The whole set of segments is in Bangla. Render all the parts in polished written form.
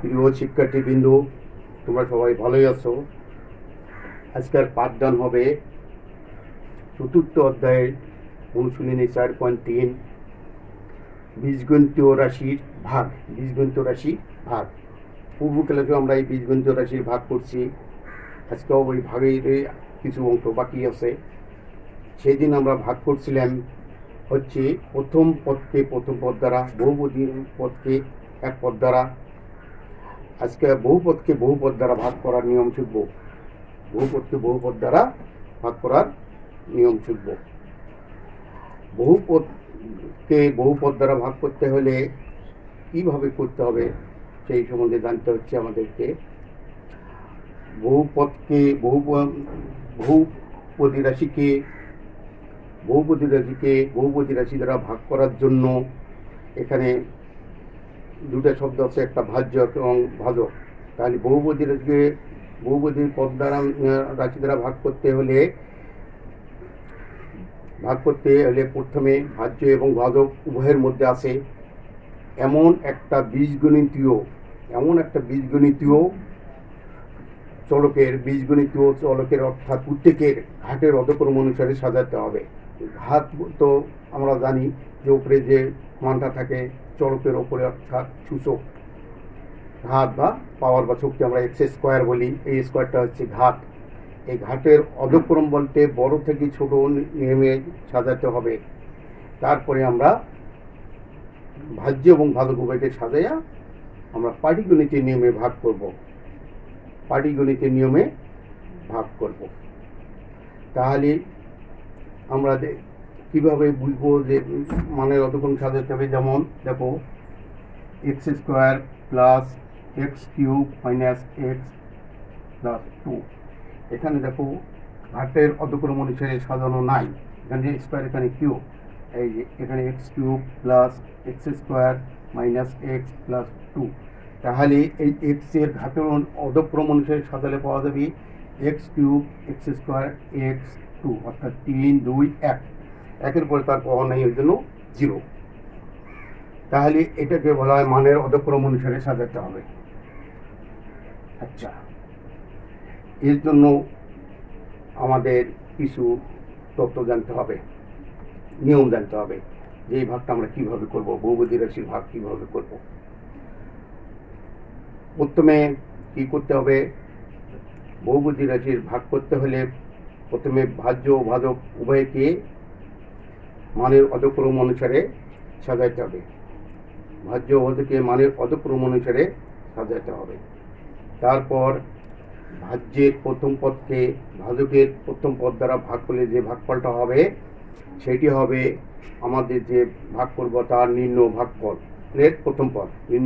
প্রিয় শিক্ষার্থীবৃন্দ, তোমরা সবাই ভালোই আছো। আজকের পাঠদান হবে চতুর্থ অধ্যায়ের অনুশীলনী 4.3 বীজগণিতীয় রাশির ভাগ। বীজগণিতীয় রাশি ভাগ পূর্ব ক্লাসে আমরা এই বীজগণিতীয় রাশির ভাগ করছি। আজকেও ওই ভাগের কিছু অংশ বাকি আছে। সেই দিন আমরা ভাগ করছিলাম হচ্ছে প্রথম পদকে প্রথম পদ দ্বারা, বহুপদী পদকে এক পদ দ্বারা। আজকে বহুপদকে বহুপদ দ্বারা ভাগ করার নিয়ম শিখব। বহুপদকে বহুপদ দ্বারা ভাগ করার নিয়ম শিখব। বহুপদকে বহুপদ দ্বারা ভাগ করতে হলে কিভাবে করতে হবে সেই সম্বন্ধে জানতে হচ্ছে আমাদেরকে। বহুপদকে বহুপদী রাশিকে বহুপদী রাশি দ্বারা ভাগ করার জন্য এখানে দুটা শব্দ আছে, একটা ভাজ্য এবং ভাজক। তাহলে বহুপদী রাশিকে বহুপদী পদ দ্বারা রাশি দ্বারা ভাগ করতে হলে প্রথমে ভাজ্য এবং ভাজক উভয়ের মধ্যে আছে এমন একটা বীজগণিতীয় চলকের অর্থাৎ প্রত্যেকের ঘাটের অধক্রম অনুসারে সাজাতে হবে। ঘাত তো আমরা জানি যে উপরে যে মানটা থাকে চলকের ওপরে, অর্থাৎ সূচক ঘাত বা পাওয়ার বা শক্তি আমরা এক্স স্কোয়ার বলি। এই স্কোয়ারটা হচ্ছে ঘাত। এই ঘাটের অধক্রম বলতে বড় থেকে ছোট নিয়মে সাজাতে হবে। তারপরে আমরা ভাজ্য এবং ভাজক উভয়কে সাজাইয়া আমরা পাটিগণিতের নিয়মে ভাগ করব। তাহলে আমরা কিভাবে বুঝবো যে মানের অধক্রম সাজাতে হবে? যেমন দেখো, X square plus X cube minus X plus 2। এখানে দেখো ঘাটের অধক্রম অনুসারে সাজানো নাই। এখানে স্কোয়ার, এখানে কিউব, এই যে এখানে X cube plus X square minus X plus 2। তাহলে এই এক্স এর ঘাটের অধক্রম অনুসারে সাজালে পাওয়া যাবে X cube X square X 2, অর্থাৎ 3, 2, 1। একের পরে তার পাওয়া নেই, ওই জন্য 0। তাহলে এটাকে বলা হয় মানের অধক্রম অনুসারে সাজাতে হবে। আচ্ছা, এর জন্য আমাদের কিছু তথ্য জানতে হবে, নিয়ম জানতে হবে যে এই ভাগটা আমরা কিভাবে করব, বহুপদী রাশির ভাগ কিভাবে করব। প্রথমে কি করতে হবে? বহুপদী রাশির ভাগ করতে হলে প্রথমে ভাজ্য ও ভাজক উভয়কে মানের অধক্রম অনুসারে সাজাইতে হবে। ভাজ্য ও ভাজককে মানের অধক্রম অনুসারে সাজাইতে হবে। তারপর ভাজ্যের প্রথম পদকে ভাজকের প্রথম পদ দ্বারা ভাগ করলে যে ভাগফলটা হবে সেটি হবে আমাদের যে ভাগ করব তার নিম্ন ভাগফলের প্রথম পদ, নিম্ন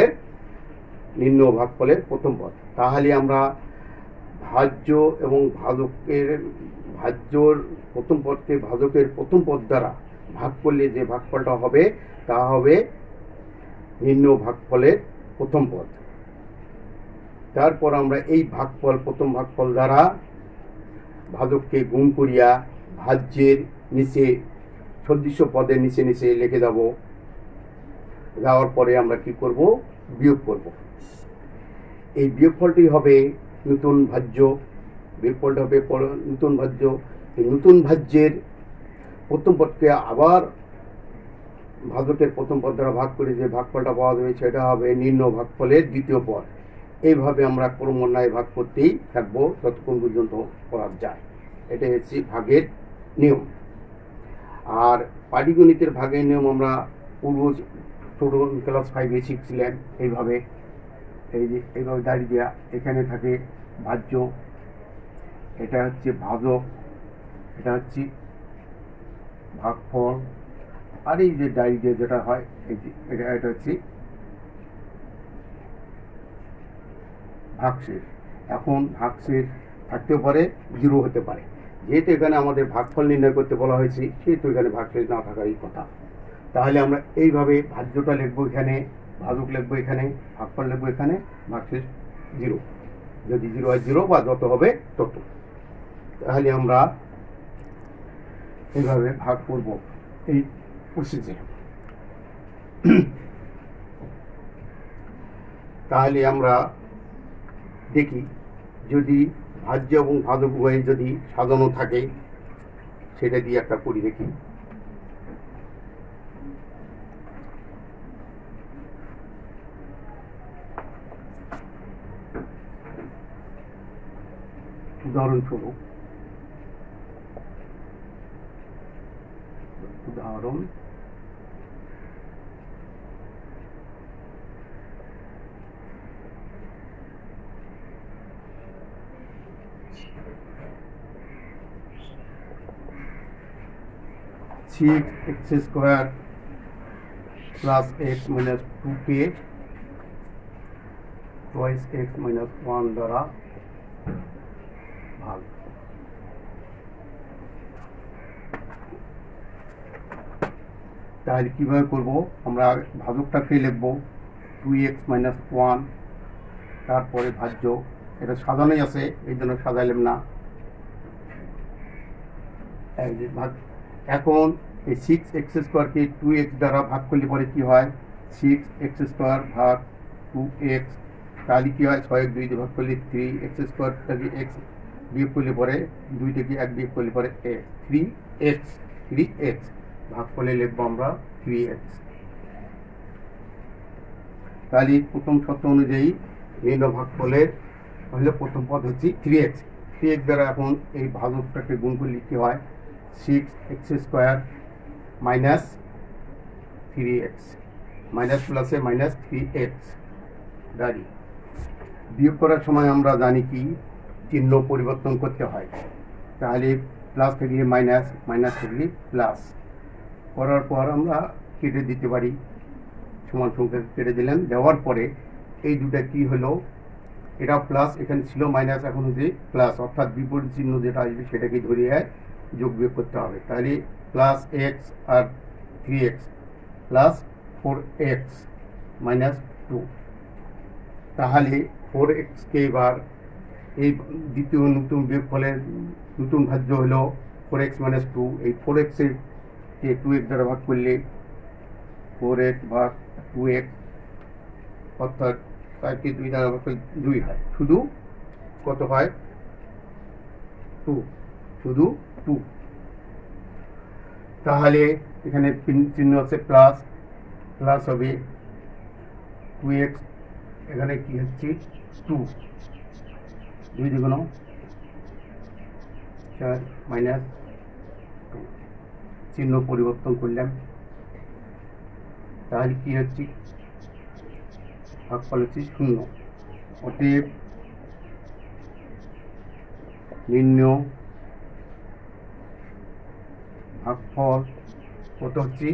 ভাগফলের প্রথম পদ। তাহলে আমরা ভাজ্য এবং ভাজ্যর প্রথম পদকে ভাজকের প্রথম পদ দ্বারা ভাগ করলে যে ভাগফলটা হবে তা হবে নিম্ন ভাগফলের প্রথম পদ। তারপর আমরা এই প্রথম ভাগফল দ্বারা ভাজককে গুণ করিয়া ভাজ্যের নিচে সদৃশ্য পদের নিচে লিখে যাওয়ার পরে আমরা কি করব? বিয়োগ করব। এই বিয়োগফলটি হবে নতুন ভাজ্য। বিয়োগফলটা হবে নতুন ভাজ্য। এই নতুন ভাজ্যের প্রথম পদকে আবার ভাজকের প্রথম পদ দ্বারা ভাগ করে যে ভাগফলটা পাওয়া যাবে সেটা হবে নিম্ন ভাগফলের দ্বিতীয় পদ। এইভাবে আমরা ক্রমান্বয়ে ভাগ করতেই থাকবো যতক্ষণ পর্যন্ত করা যায়। এটাই হচ্ছে ভাগের নিয়ম। আর পাটিগণিতের ভাগের নিয়ম আমরা পূর্ব ছোট ক্লাস 5-এ শিখছিলেন। এইভাবে দাঁড়িয়ে দেওয়া, এখানে থাকে ভাজ্য, এটা হচ্ছে ভাজক, এটা হচ্ছে ভাগফল, আর এই যে দাঁড়িয়ে দিয়ে যেটা হয় এটা হচ্ছে ভাগশেষ। এখন ভাগশেষ থাকতেও পারে, 0 হতে পারে। যেহেতু এখানে আমাদের ভাগফল নির্ণয় করতে বলা হয়েছে সেহেতু এখানে ভাগশেষ না থাকারই কথা। তাহলে আমরা এইভাবে ভাজ্যটা লিখবো এখানে, ভাজক লিখবো এখানে, ভাগফল লিখবো এখানে, ভাগশেষ 0। যদি 0 হয় 0 বা যত হবে তত। তাহলে আমরা এইভাবে ভাগ করব এই প্রসেসে। তাহলে আমরা দেখি যদি ভাজ্য এবং ভাজক উভয় যদি সাজানো থাকে সেটা দিয়ে একটা করি দেখি। উদাহরণস্বরূপ উদাহরণ 6x² plus x minus 2k twice x minus 1 দ্বারা ভাগ। তাহলে কিভাবে করব, আমরা ভাজকটাকে লিখব 2x minus 1, তারপরে ভাজ্য, এটা সাজানোই আছে এই জন্য সাজাইলাম না। এখন এই 6x² কে 2x দ্বারা ভাগ করলে পরে কি হয়, 6x² ভাগ 2x, তাহলে কি হয় 6 2 দিয়ে ভাগ করলে 3x² থেকে x বিয়োগ করলে পরে 2 থেকে 1 বিয়োগ করলে পরে x, 3x ভাগ করলে লিখবো আমরা 3x। তাহলে প্রথম শর্ত অনুযায়ী নির্ণয় ভাগফলের হলে প্রথম পদ হচ্ছে 3x দ্বারা এখন এই ভাজকটাকে গুণ করলে কি হয় 6x² মাইনাস 3x, মাইনাস প্লাসে মাইনাস 3x দাঁড়িয়ে। বিয়োগ করার সময় আমরা জানি কি চিহ্ন পরিবর্তন করতে হয়, তাহলে প্লাস থাকলে মাইনাস, মাইনাস থাকলে প্লাস, করার পর আমরা কেটে দিতে পারি, সমান সংখ্যা কেটে দিলাম। দেওয়ার পরে এই দুটা কি হলো, এটা প্লাস এখানে ছিল মাইনাস, এখন হচ্ছে প্লাস, অর্থাৎ বিপরীত চিহ্ন যেটা আসবে সেটাকে ধরিয়ে যোগ বিয়োগ করতে হবে। তাহলে প্লাস এক্স আর 3x প্লাস 4x মাইনাস 2, তাহলে 4xকে এবার এই দ্বিতীয় নতুন বিয়োগফলের নতুন ভাজ্য হলো 4x মাইনাস 2, এই 4x কে 2x দ্বারা ভাগ করলে 4x ভাগ 2x, অর্থাৎ 5কে 2 দ্বারা ভাগ করলে 2 হয়, শুধু কত হয় 2, শুধু 2। তাহলে এখানে চিহ্ন আছে প্লাস, প্লাস হবে 2x, এখানে কি হচ্ছে 2, 2 দ্বিগুণ 4 মাইনাস 2, চিহ্ন পরিবর্তন করলাম। তাহলে কি হচ্ছে ভাগফল হচ্ছে 0। অতএব নির্ণয় ভাগফল কত হচ্ছে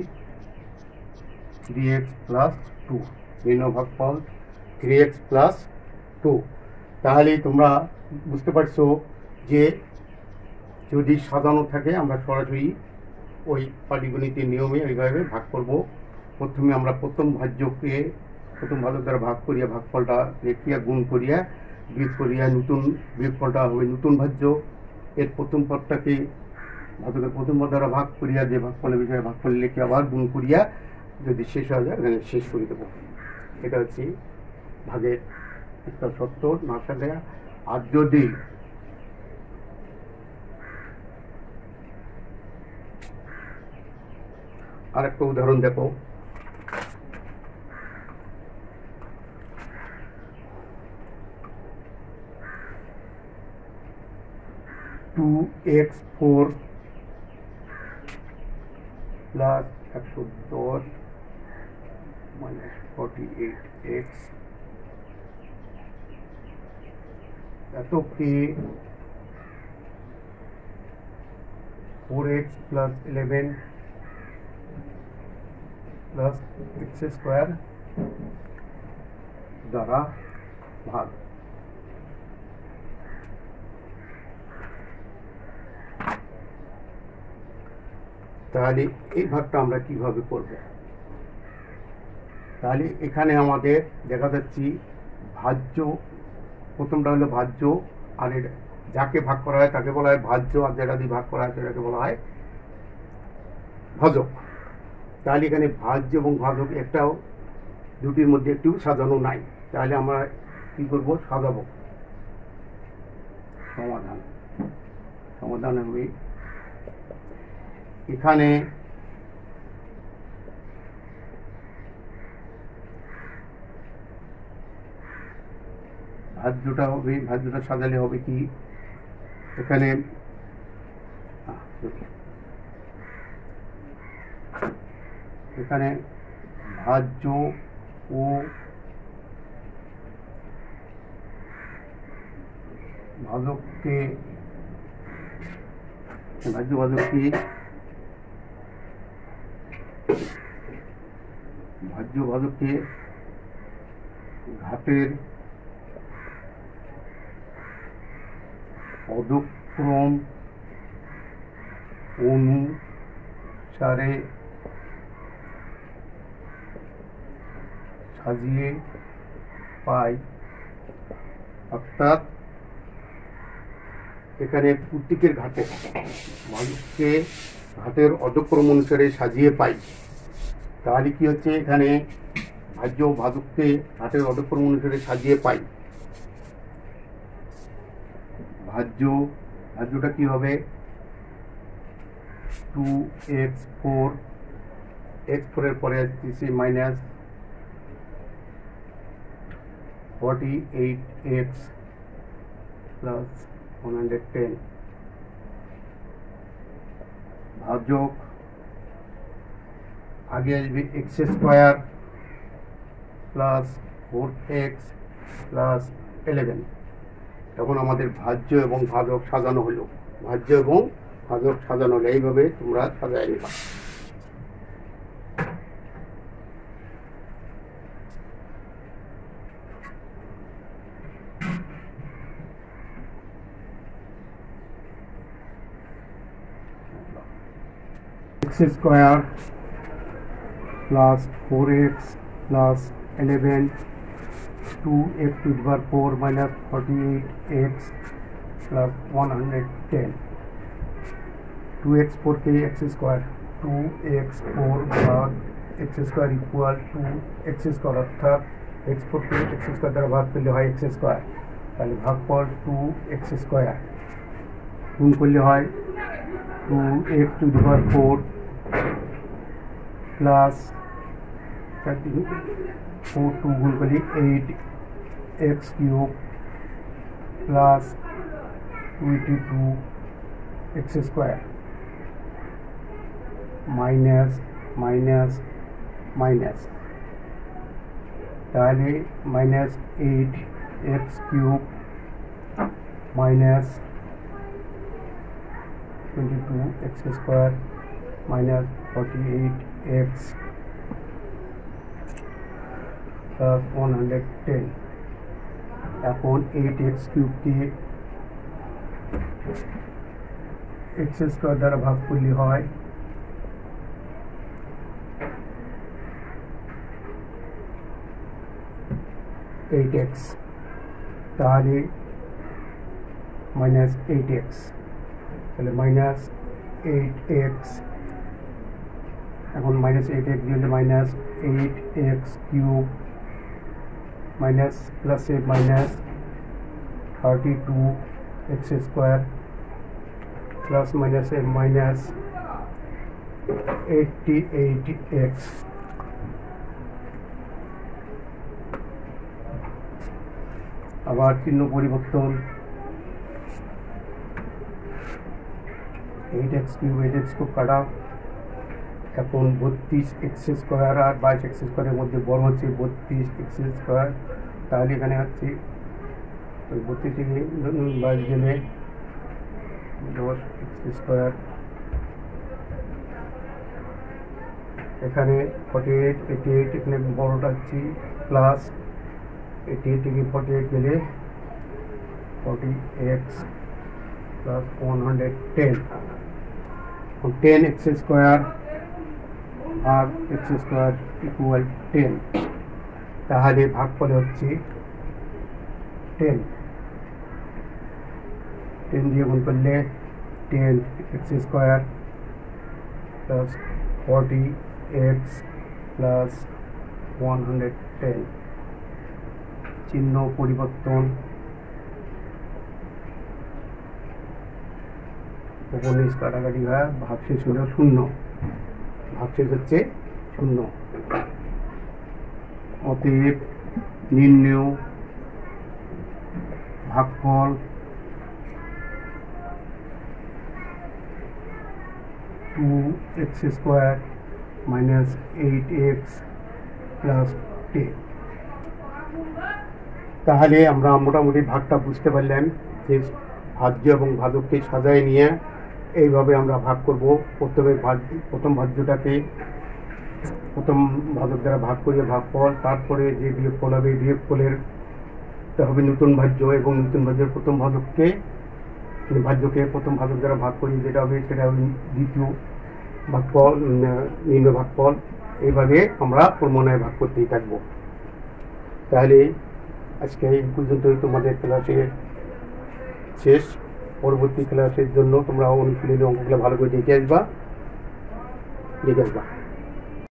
3x প্লাস 2, নির্ণয় ভাগফল 3x প্লাস 2। তাহলে তোমরা বুঝতে পারছো যে যদি সাজানো থাকে আমরা সরাসরি ওই পাটিগণিতের নিয়মে ওইভাবে ভাগ করব। প্রথমে আমরা প্রথম ভাজ্যকে প্রথম ভাজক দ্বারা ভাগ করিয়া ভাগফলটা রেখিয়া গুণ করিয়া বিয়োগ করিয়া নতুন বিয়োগফলটা হবে নতুন ভাজ্য, এর প্রথম পদটাকে ভাজকের প্রথম পদ দ্বারা ভাগ করিয়া যে ভাগফলের বিষয়ে ভাগফল লিখে আবার গুণ করিয়া যদি শেষ হয়ে যায় এখানে শেষ করে দেবো। এটা হচ্ছে ভাগের একটা সত্য না থাকলে। আর যদি আর একটা উদাহরণ দেখো, two X 4 plus 110 minus 48x এতকে 4x প্লাস 11 প্লাস x² দ্বারা ভাগ। তাহলে এই ভাগটা আমরা কিভাবে করব, তাহলে এখানে আমাদের দেখা যাচ্ছে ভাজ্য, প্রথমটা হলো ভাজ্য, আর যাকে ভাগ করা হয় তাকে বলা হয় ভাজ্য, আর যেটা দিয়ে ভাগ করা হয় সেটাকে বলা হয় ভাজক। তাহলে এখানে ভাজ্য এবং ভাজক একটাও দুটির মধ্যে একটু সাজানো নাই, তাহলে আমরা কি করব, সাজাবো। সমাধান হবে এখানে ভাজ্যটা হবে, ভাজ্যটা সাজালে হবে কি, এখানে ভাজ্য ও ভাজককে ঘাতের অধক্রম অনুসারে সাজিয়ে পাই। অর্থাৎ এখানে প্রত্যেকের ভাজককে ঘাতের অধক্রম অনুসারে সাজিয়ে পাই। তাহলে কি হচ্ছে, এখানে ভাজ্য ভাজককে ঘাতের অধক্রম অনুসারে সাজিয়ে পাই। ভাজ্যটা কি হবে, 2x4, x4 এর পরে আসছে মাইনাস 48x প্লাস 110। ভাজক আগে আসবে x² প্লাস 4x প্লাস 11। তখন আমাদের ভাজ্য এবং ভাজক সাজানো হলো, এইভাবে তোমরা সাজায় নিবা। x² plus 4x plus 11, 2x⁴ minus 48x plus 110, 2x4 के x², 2x4 भाग x² इक्वल टू x², अर्थात x4 के x² द्वारा भाग करले হয় x², তাহলে ভাগফল 2x² গুণ করলে হয় 2x⁴ প্লাস 4 2 গুণ করলে 8x³ plus 22x² minus minus minus, তাহলে minus 8x³ minus 22x² minus 48x plus 110। এখন 8x³ কে x² দ্বারা ভাগ করলে হয় 8x, তাহলে মাইনাস 8x, তাহলে মাইনাস 8x, এখন মাইনাস 8x দিলে মাইনাস 8x³ মাইনাস প্লাসে মাইনাস 32x² প্লাস মাইনাসে মাইনাস 88x। আবার চিহ্ন পরিবর্তন, 8x³ কাটা, এখন 32x² আর 22x² এর মধ্যে বড় হচ্ছে 32x², তাহলে এখানে হচ্ছে 32 থেকে 22 গেলে 10x², এখানে 48 88, এখানে বড়টা হচ্ছে প্লাস 88 থেকে 48 গেলে 40x প্লাস 110, 10x² আর x² ইকুয়াল 10, তাহলে ভাগফলে হচ্ছে 10 দিয়ে গুণ করলে 10x² প্লাস 40x প্লাস 110। চিহ্ন পরিবর্তন, উপনিষ কাটাকাটি হয়, ভাগশেষ হলো শূন্য, ভাগশেষ হচ্ছে শূন্য। অতএব নির্ণেয় ভাগফল two X square minus 8x plus 10। তাহলে আমরা মোটামুটি ভাগটা বুঝতে পারলাম যে ভাজ্য এবং ভাজককে সাজায় নিয়ে এইভাবে আমরা ভাগ করব। প্রথম ভাজ্যটাকে প্রথম ভাজক দ্বারা ভাগ করিয়ে ভাগফল, তারপরে যে বিয়োগফল হবে বিয়োগফলের হবে নতুন ভাজ্য, এবং নতুন ভাজ্যের প্রথম ভাজককে প্রথম ভাজক দ্বারা ভাগ করিয়ে যেটা হবে সেটা হবে দ্বিতীয় ভাগফল, নিম্ন ভাগফল। এইভাবে আমরা ক্রমান্বয়ে ভাগ করতেই থাকবো। তাহলে আজকে এই পর্যন্তই তোমাদের ক্লাসের শেষ। পরবর্তী ক্লাসের জন্য তোমরা অনুশীলনী অঙ্কগুলো ভালো করে দেখে আসবা।